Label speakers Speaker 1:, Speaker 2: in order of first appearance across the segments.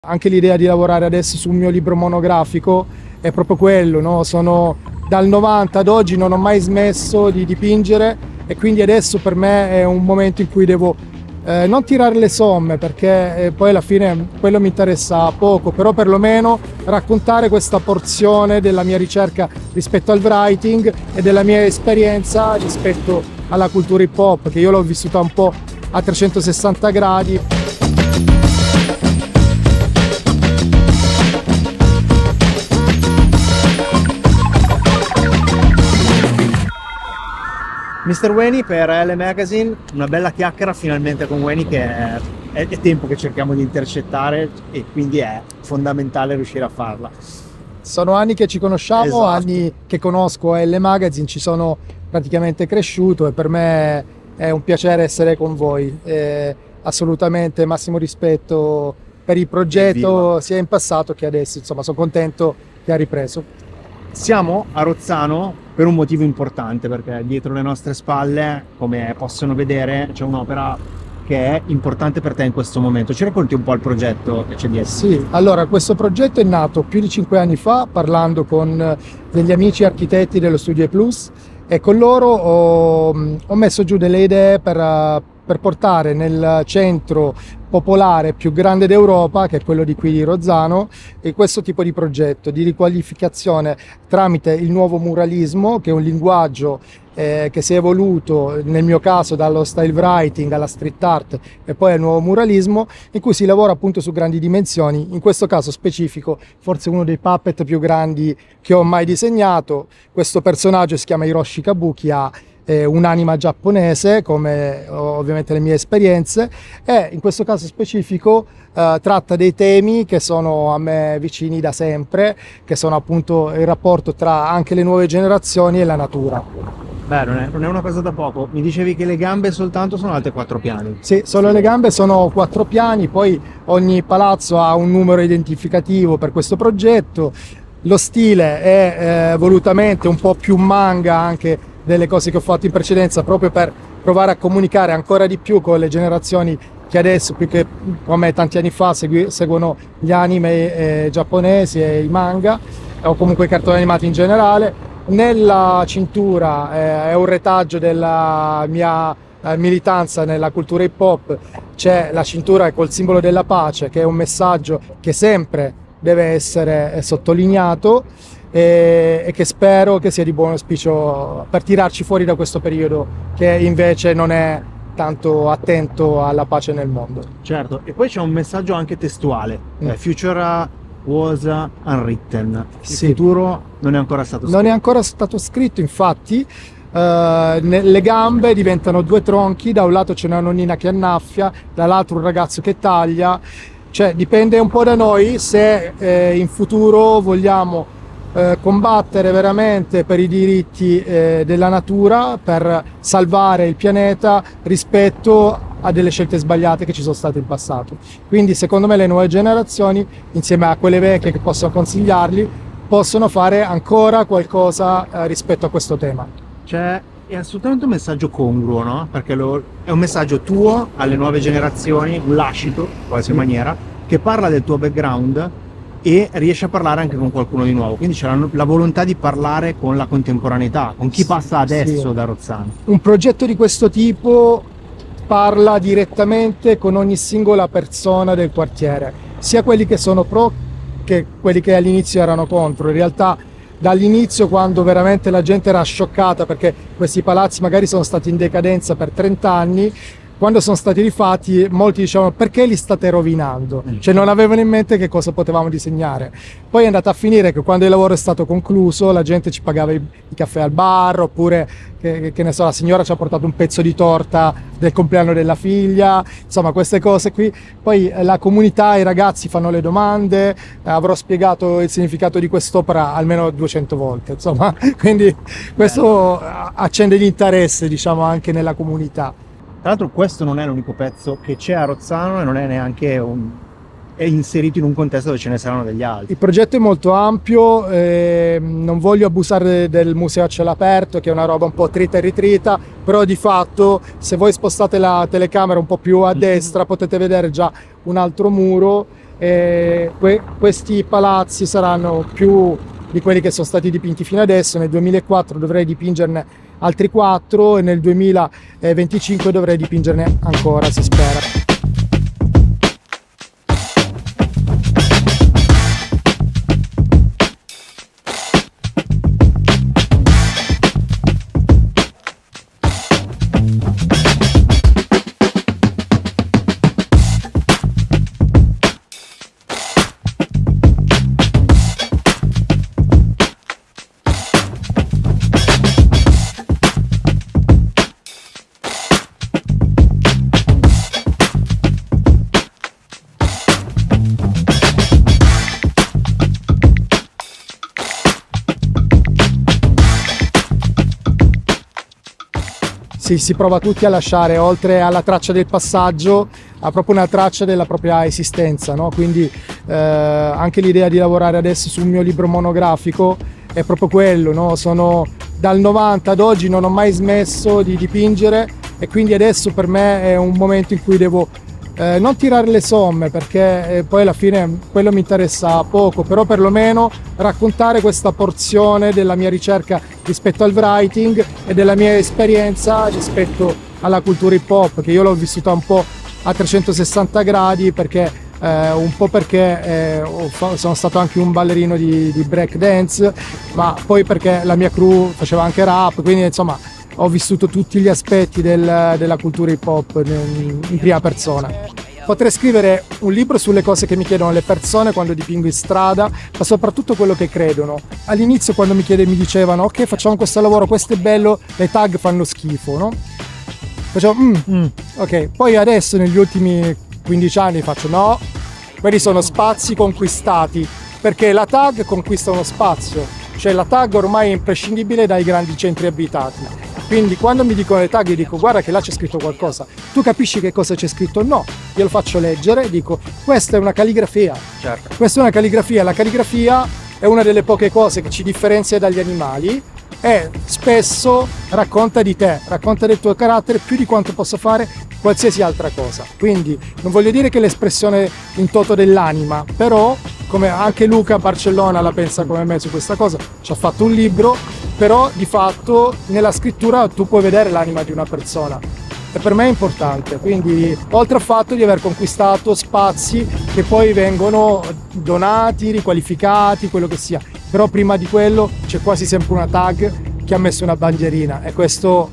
Speaker 1: Anche l'idea di lavorare adesso sul mio libro monografico è proprio quello, no? Sono dal 90 ad oggi, non ho mai smesso di dipingere e quindi adesso per me è un momento in cui devo non tirare le somme, perché poi alla fine quello mi interessa poco, però perlomeno raccontare questa porzione della mia ricerca rispetto al writing e della mia esperienza rispetto alla cultura hip hop, che io l'ho vissuta un po' a 360 gradi.
Speaker 2: Mr. Weny per Elle Magazine, una bella chiacchiera finalmente con Weny, che è tempo che cerchiamo di intercettare e quindi è fondamentale riuscire a farla.
Speaker 1: Sono anni che ci conosciamo,
Speaker 2: Esatto.
Speaker 1: Anni che conosco Elle Magazine, ci sono praticamente cresciuto e per me è un piacere essere con voi. Assolutamente massimo rispetto per il progetto,
Speaker 2: Evviva.
Speaker 1: sia in passato che adesso, insomma sono contento che ha ripreso.
Speaker 2: Siamo a Rozzano per un motivo importante, perché dietro le nostre spalle, come possono vedere, c'è un'opera che è importante per te in questo momento. Ci racconti un po' il progetto che c'è dietro?
Speaker 1: Sì, allora questo progetto è nato più di 5 anni fa parlando con degli amici architetti dello Studio E Plus e con loro ho messo giù delle idee per portare nel centro popolare più grande d'Europa, che è quello di qui di Rozzano, e questo tipo di progetto di riqualificazione tramite il nuovo muralismo, che è un linguaggio che si è evoluto nel mio caso dallo style writing alla street art e poi al nuovo muralismo, in cui si lavora appunto su grandi dimensioni. In questo caso specifico forse uno dei puppet più grandi che ho mai disegnato. Questo personaggio si chiama Hiroshi Kabuki, ha un'anima giapponese come ovviamente le mie esperienze, e in questo caso specifico tratta dei temi che sono a me vicini da sempre, che sono appunto il rapporto tra anche le nuove generazioni e la natura.
Speaker 2: Beh, non è una cosa da poco. Mi dicevi che le gambe soltanto sono alte 4 piani.
Speaker 1: Sì, solo le gambe sono 4 piani, poi ogni palazzo ha un numero identificativo per questo progetto. Lo stile è volutamente un po' più manga anche delle cose che ho fatto in precedenza, proprio per provare a comunicare ancora di più con le generazioni che adesso, più che come tanti anni fa, seguono gli anime giapponesi e i manga, o comunque i cartoni animati in generale. Nella cintura è un retaggio della mia militanza nella cultura hip hop, c'è la cintura col simbolo della pace, che è un messaggio che sempre deve essere sottolineato e che spero che sia di buon auspicio per tirarci fuori da questo periodo che invece non è tanto attento alla pace nel mondo.
Speaker 2: Certo, e poi c'è un messaggio anche testuale. Future was unwritten. Il
Speaker 1: Sì.
Speaker 2: futuro non è ancora stato scritto.
Speaker 1: Non è ancora stato scritto, infatti. Le gambe diventano 2 tronchi, da un lato c'è una nonnina che annaffia, dall'altro un ragazzo che taglia. Cioè dipende un po' da noi se in futuro vogliamo combattere veramente per i diritti della natura, per salvare il pianeta rispetto a delle scelte sbagliate che ci sono state in passato. Quindi secondo me le nuove generazioni, insieme a quelle vecchie che possono consigliarli, possono fare ancora qualcosa rispetto a questo tema.
Speaker 2: Cioè, è assolutamente un messaggio congruo, no? Perché è un messaggio tuo alle nuove generazioni, un lascito, in qualche maniera, che parla del tuo background e riesce a parlare anche con qualcuno di nuovo. Quindi c'è la volontà di parlare con la contemporaneità, con chi passa adesso
Speaker 1: Sì.
Speaker 2: da Rozzano.
Speaker 1: Un progetto di questo tipo parla direttamente con ogni singola persona del quartiere, sia quelli che sono pro che quelli che all'inizio erano contro. In realtà dall'inizio, quando veramente la gente era scioccata perché questi palazzi magari sono stati in decadenza per 30 anni, quando sono stati rifatti molti dicevano: perché li state rovinando? Cioè non avevano in mente che cosa potevamo disegnare. Poi è andata a finire che quando il lavoro è stato concluso la gente ci pagava i caffè al bar, oppure che ne so, la signora ci ha portato un pezzo di torta del compleanno della figlia, insomma queste cose qui. Poi la comunità, i ragazzi fanno le domande, avrò spiegato il significato di quest'opera almeno 200 volte, insomma, quindi questo accende l'interesse, diciamo, anche nella comunità.
Speaker 2: Tra l'altro questo non è l'unico pezzo che c'è a Rozzano e non è neanche è inserito in un contesto dove ce ne saranno degli altri.
Speaker 1: Il progetto è molto ampio, non voglio abusare del museo a cielo aperto, che è una roba un po' trita e ritrita, però di fatto se voi spostate la telecamera un po' più a destra potete vedere già un altro muro Questi palazzi saranno più di quelli che sono stati dipinti fino adesso. Nel 2004 dovrei dipingerne altri 4 e nel 2025 dovrei dipingerne ancora, si spera. Si prova tutti a lasciare, oltre alla traccia del passaggio, a proprio una traccia della propria esistenza, no? Quindi anche l'idea di lavorare adesso sul mio libro monografico è proprio quello, no? Sono dal 90 ad oggi, non ho mai smesso di dipingere e quindi adesso per me è un momento in cui devo non tirare le somme, perché poi alla fine quello mi interessa poco, però perlomeno raccontare questa porzione della mia ricerca rispetto al writing e della mia esperienza rispetto alla cultura hip hop, che io l'ho vissuta un po' a 360 gradi, perché un po' perché sono stato anche un ballerino di break dance, ma poi perché la mia crew faceva anche rap, quindi insomma ho vissuto tutti gli aspetti della cultura hip hop in prima persona. Potrei scrivere un libro sulle cose che mi chiedono le persone quando dipingo in strada, ma soprattutto quello che credono. All'inizio quando mi dicevano ok, facciamo questo lavoro, questo è bello, le tag fanno schifo, no? Facevo ok, poi adesso negli ultimi 15 anni faccio no, quelli sono spazi conquistati, perché la tag conquista uno spazio, cioè la tag ormai è imprescindibile dai grandi centri abitati. Quindi quando mi dicono le tag io dico guarda che là c'è scritto qualcosa, tu capisci che cosa c'è scritto? No, io lo faccio leggere e dico questa è una calligrafia,
Speaker 2: certo.
Speaker 1: Questa è una calligrafia, la calligrafia è una delle poche cose che ci differenzia dagli animali e spesso racconta di te, racconta del tuo carattere più di quanto possa fare qualsiasi altra cosa. Quindi non voglio dire che è l'espressione in toto dell'anima, però come anche Luca Barcellona la pensa come me su questa cosa, ci ha fatto un libro, però di fatto nella scrittura tu puoi vedere l'anima di una persona e per me è importante, quindi oltre al fatto di aver conquistato spazi che poi vengono donati, riqualificati, quello che sia, però prima di quello c'è quasi sempre una tag che ha messo una bandierina e questo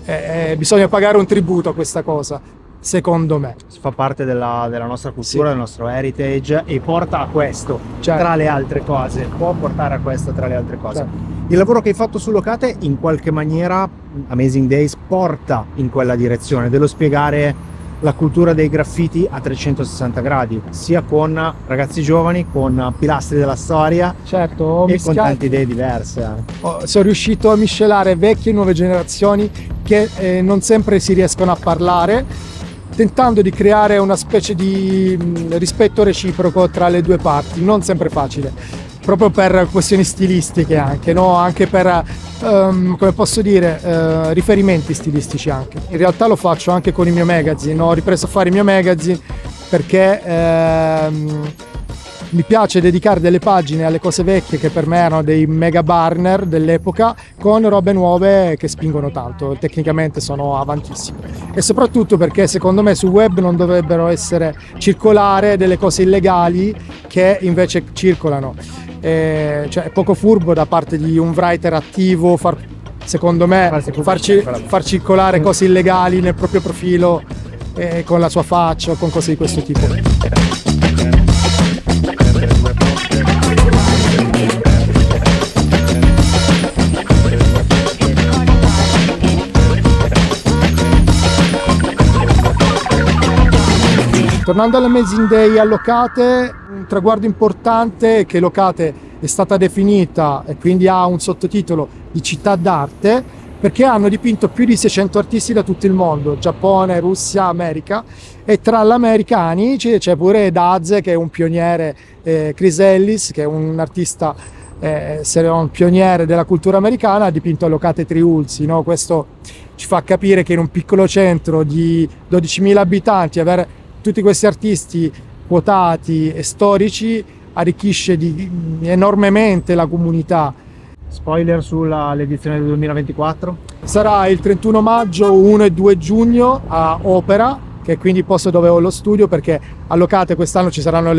Speaker 1: bisogna pagare un tributo a questa cosa, secondo me.
Speaker 2: Fa parte della nostra cultura, sì, del nostro heritage e porta a questo,
Speaker 1: certo,
Speaker 2: tra le altre cose, può portare a questo tra le altre cose.
Speaker 1: Certo.
Speaker 2: Il lavoro che hai fatto su Locate in qualche maniera, Amazing Days, porta in quella direzione, dello spiegare la cultura dei graffiti a 360 gradi, sia con ragazzi giovani, con pilastri della storia,
Speaker 1: certo,
Speaker 2: e con tante idee diverse.
Speaker 1: Sono riuscito a miscelare vecchie e nuove generazioni che non sempre si riescono a parlare, tentando di creare una specie di rispetto reciproco tra le due parti, non sempre facile, proprio per questioni stilistiche anche, no? Anche per, come posso dire, riferimenti stilistici anche. In realtà lo faccio anche con il mio magazine, ho ripreso a fare il mio magazine perché mi piace dedicare delle pagine alle cose vecchie che per me erano dei mega burner dell'epoca, con robe nuove che spingono tanto, tecnicamente sono avantissime. E soprattutto perché secondo me sul web non dovrebbero essere circolare delle cose illegali che invece circolano. Cioè è poco furbo da parte di un writer attivo secondo me far circolare cose illegali nel proprio profilo con la sua faccia o con cose di questo tipo. Tornando all'Amazing Day a Locate, un traguardo importante è che Locate è stata definita e quindi ha un sottotitolo di città d'arte perché hanno dipinto più di 600 artisti da tutto il mondo, Giappone, Russia, America, e tra gli americani c'è pure Daze che è un pioniere, Chris Ellis che è un artista, un pioniere della cultura americana, ha dipinto a Locate Triulzi, no? Questo ci fa capire che in un piccolo centro di 12.000 abitanti avere tutti questi artisti quotati e storici arricchisce enormemente la comunità.
Speaker 2: Spoiler sull'edizione del 2024?
Speaker 1: Sarà il 31 maggio, 1 e 2 giugno a Opera, che è quindi il posto dove ho lo studio, perché a Locate quest'anno ci saranno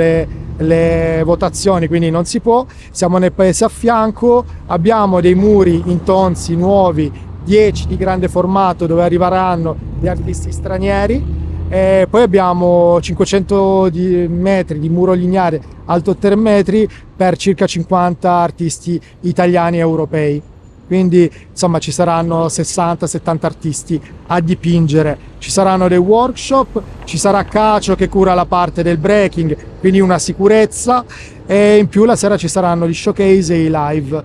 Speaker 1: le votazioni, quindi non si può. Siamo nel paese a fianco, abbiamo dei muri in tonsi nuovi, 10 di grande formato, dove arriveranno gli artisti stranieri, e poi abbiamo 500 metri di muro lineare alto 3 metri per circa 50 artisti italiani e europei. Quindi insomma ci saranno 60-70 artisti a dipingere, ci saranno dei workshop, ci sarà Cacio che cura la parte del breaking, quindi una sicurezza, e in più la sera ci saranno gli showcase e i live,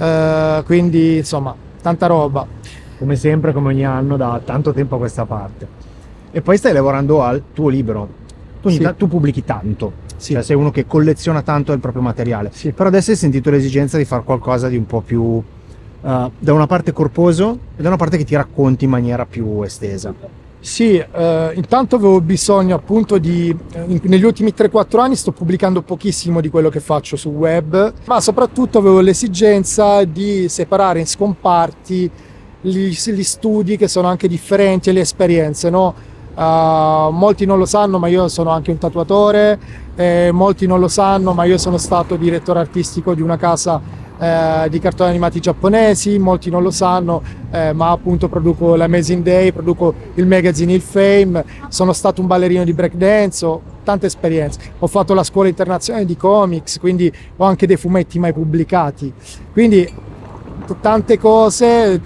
Speaker 1: quindi insomma tanta roba.
Speaker 2: Come sempre, come ogni anno, da tanto tempo a questa parte. E poi stai lavorando al tuo libro. Tu pubblichi tanto, cioè sei uno che colleziona tanto il proprio materiale, però adesso hai sentito l'esigenza di fare qualcosa di un po' più da una parte corposo e da una parte che ti racconti in maniera più estesa.
Speaker 1: Sì, intanto avevo bisogno appunto negli ultimi 3-4 anni sto pubblicando pochissimo di quello che faccio sul web, ma soprattutto avevo l'esigenza di separare in scomparti gli studi che sono anche differenti e le esperienze, no? Molti non lo sanno, ma io sono anche un tatuatore, molti non lo sanno, ma io sono stato direttore artistico di una casa di cartoni animati giapponesi, molti non lo sanno, ma appunto produco l'Amazing Day, produco il magazine Il Fame, sono stato un ballerino di breakdance, ho tante esperienze, ho fatto la scuola internazionale di comics, quindi ho anche dei fumetti mai pubblicati, quindi tante cose,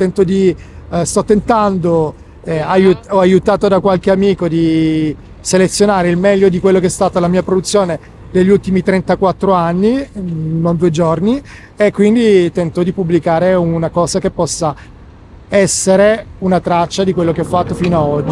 Speaker 1: sto tentando, ho aiutato da qualche amico di selezionare il meglio di quello che è stata la mia produzione degli ultimi 34 anni, non 2 giorni, e quindi tento di pubblicare una cosa che possa essere una traccia di quello che ho fatto fino a oggi.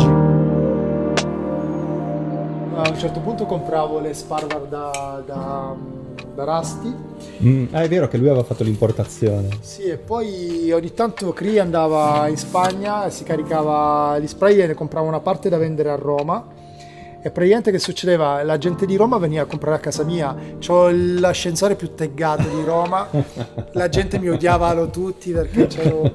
Speaker 1: A un certo punto compravo le Sparvar da Rusty.
Speaker 3: È vero che lui aveva fatto l'importazione.
Speaker 1: Sì, e poi ogni tanto Cree andava in Spagna e si caricava gli spray e ne comprava una parte da vendere a Roma. E praticamente che succedeva? La gente di Roma veniva a comprare a casa mia, c'ho l'ascensore più taggato di Roma, la gente mi odiava tutti perché c'ero,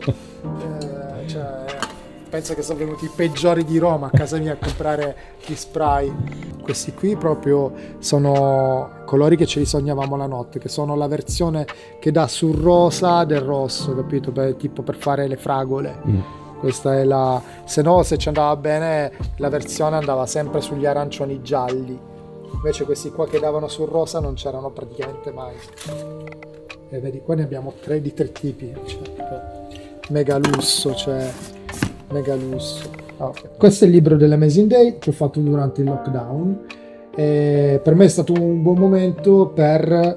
Speaker 1: penso che sono venuti i peggiori di Roma a casa mia a comprare gli spray. Questi qui proprio sono colori che ce li sognavamo la notte, che sono la versione che dà sul rosa del rosso, capito? Tipo per fare le fragole. Questa è se no, se ci andava bene, la versione andava sempre sugli arancioni gialli. Invece questi qua che davano sul rosa non c'erano praticamente mai. E vedi, qua ne abbiamo 3 tipi. Mega lusso, mega lusso. Questo è il libro dell'Amazing Day che ho fatto durante il lockdown. E per me è stato un buon momento per,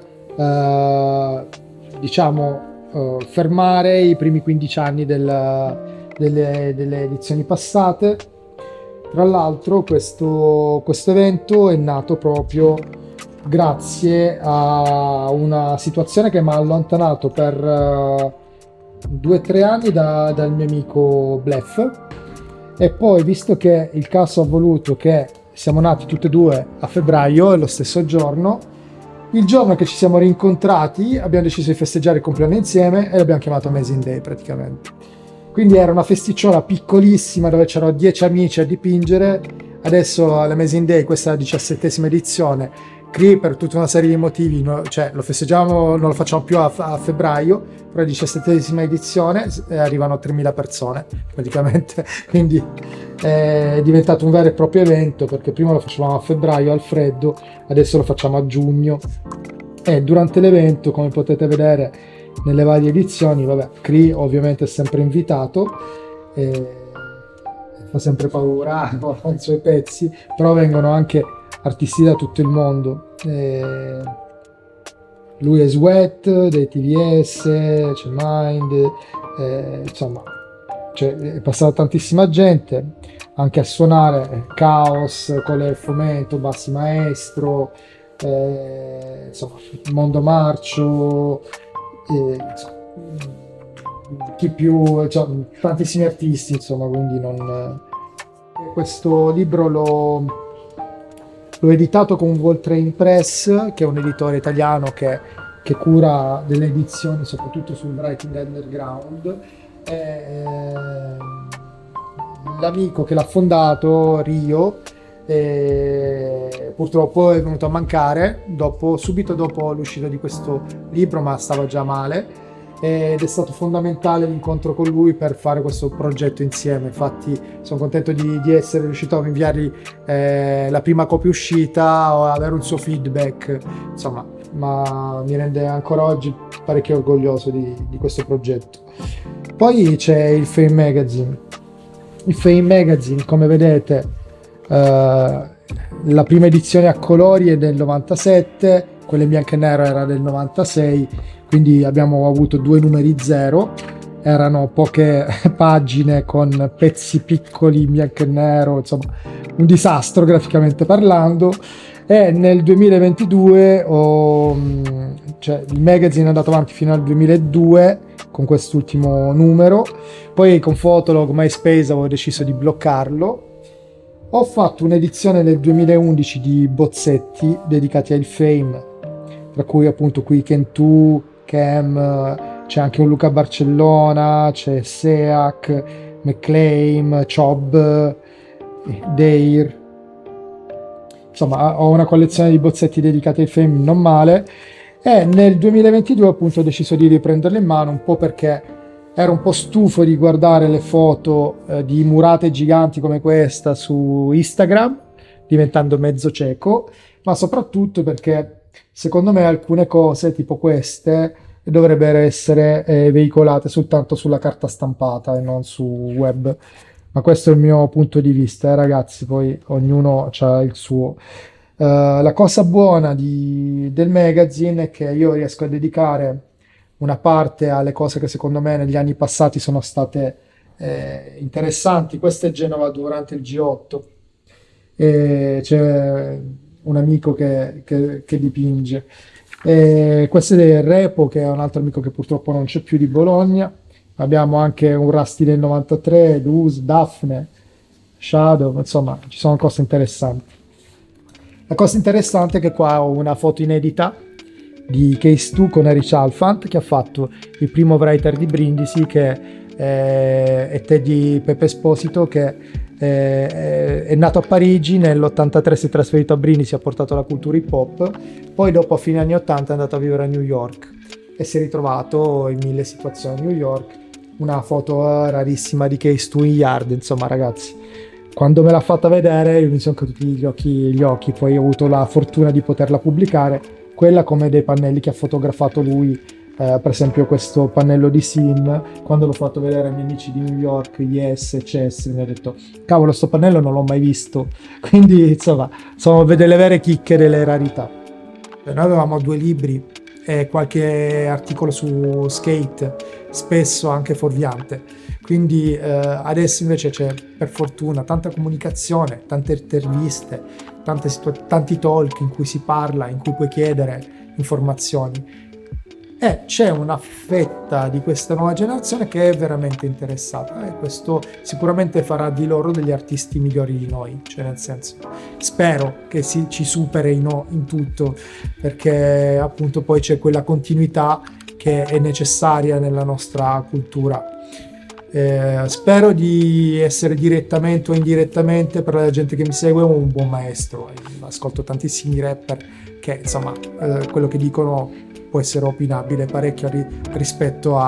Speaker 1: fermare i primi 15 anni delle edizioni passate. Tra l'altro questo evento è nato proprio grazie a una situazione che mi ha allontanato per 2-3 anni dal mio amico Blef, e poi visto che il caso ha voluto che siamo nati tutti e due a febbraio, è lo stesso giorno, il giorno che ci siamo rincontrati abbiamo deciso di festeggiare il compleanno insieme e l'abbiamo chiamato Amazing Day praticamente. Quindi era una festicciona piccolissima dove c'erano 10 amici a dipingere. Adesso all'Amazing Day, questa è la 17ª edizione, Cree per tutta una serie di motivi, cioè lo festeggiamo, non lo facciamo più a febbraio, però la 17ª edizione arrivano 3.000 persone praticamente, quindi è diventato un vero e proprio evento, perché prima lo facevamo a febbraio al freddo, adesso lo facciamo a giugno, e durante l'evento, come potete vedere nelle varie edizioni, Cree ovviamente è sempre invitato, fa sempre paura con i suoi pezzi, però vengono anche artisti da tutto il mondo. Lui è Sweat dei TVS, c'è Mind, insomma è passata tantissima gente anche a suonare. Chaos, Cole Fomento, Bassi Maestro, insomma Mondo Marcio, chi più, cioè, tantissimi artisti, insomma, quindi questo libro l'ho editato con Voltrain Press, che è un editore italiano che cura delle edizioni soprattutto sul writing underground. L'amico che l'ha fondato, Rio, purtroppo è venuto a mancare subito dopo l'uscita di questo libro, ma stava già male, ed è stato fondamentale l'incontro con lui per fare questo progetto insieme. Infatti sono contento di essere riuscito a inviargli la prima copia uscita o avere un suo feedback, insomma, ma mi rende ancora oggi parecchio orgoglioso di questo progetto. Poi c'è il Fame Magazine. Il Fame Magazine, come vedete, la prima edizione a colori è del 97, quella in bianco e nero era del 96, quindi abbiamo avuto 2 numeri 0, erano poche pagine con pezzi piccoli in bianco e nero, insomma un disastro graficamente parlando. E nel 2022 il magazine è andato avanti fino al 2002 con quest'ultimo numero, poi con Fotolog, MySpace avevo deciso di bloccarlo. Ho fatto un'edizione nel 2011 di bozzetti dedicati al Fame, tra cui appunto qui Ken2, Cam, c'è anche un Luca Barcellona, c'è Seac, McClaim, Chob, Dare. Insomma, ho una collezione di bozzetti dedicati al Fame non male, e nel 2022 appunto ho deciso di riprenderle in mano, un po' perché ero un po' stufo di guardare le foto di murate giganti come questa su Instagram, diventando mezzo cieco, ma soprattutto perché secondo me alcune cose tipo queste dovrebbero essere veicolate soltanto sulla carta stampata e non su web. Ma questo è il mio punto di vista, ragazzi, poi ognuno ha il suo. La cosa buona del magazine è che io riesco a dedicare una parte alle cose che secondo me negli anni passati sono state interessanti. Questa è Genova durante il G8. C'è un amico che dipinge. Questo è del Repo, che è un altro amico che purtroppo non c'è più, di Bologna. Abbiamo anche un Rusty del 93, Luz, Daphne, Shadow, insomma ci sono cose interessanti. La cosa interessante è che qua ho una foto inedita di Case2 con Erich Alfant, che ha fatto il primo writer di Brindisi, che è Teddy Pepe Esposito, che è nato a Parigi, nell'83 si è trasferito a Brindisi, ha portato la cultura hip hop, poi dopo a fine anni 80 è andato a vivere a New York e si è ritrovato in 1000 situazioni a New York. Una foto rarissima di Case2 in Yard, insomma ragazzi, quando me l'ha fatta vedere io mi sono caduti gli occhi, poi ho avuto la fortuna di poterla pubblicare, quella come dei pannelli che ha fotografato lui, per esempio questo pannello di Sin, quando l'ho fatto vedere ai miei amici di New York, Yes, Chess, mi ha detto cavolo, sto pannello non l'ho mai visto, quindi insomma sono delle vere chicche, delle rarità. Noi avevamo 2 libri e qualche articolo su skate, spesso anche fuorviante, quindi adesso invece c'è per fortuna tanta comunicazione, tante interviste, tanti talk in cui si parla, in cui puoi chiedere informazioni, e c'è una fetta di questa nuova generazione che è veramente interessata, e questo sicuramente farà di loro degli artisti migliori di noi, cioè nel senso, spero che ci superino in tutto, perché appunto poi c'è quella continuità che è necessaria nella nostra cultura. Spero di essere direttamente o indirettamente, per la gente che mi segue, un buon maestro. Ascolto tantissimi rapper che insomma quello che dicono può essere opinabile parecchio rispetto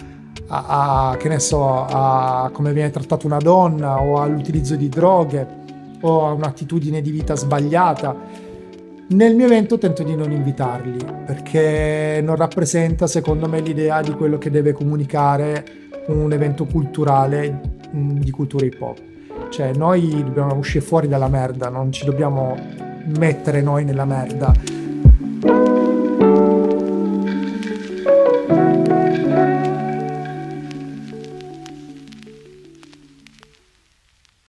Speaker 1: a che ne so, a come viene trattata una donna, o all'utilizzo di droghe, o a un'attitudine di vita sbagliata. Nel mio evento tento di non invitarli, perché non rappresenta secondo me l'idea di quello che deve comunicare un evento culturale di cultura hip hop. Cioè noi dobbiamo uscire fuori dalla merda, non ci dobbiamo mettere noi nella merda.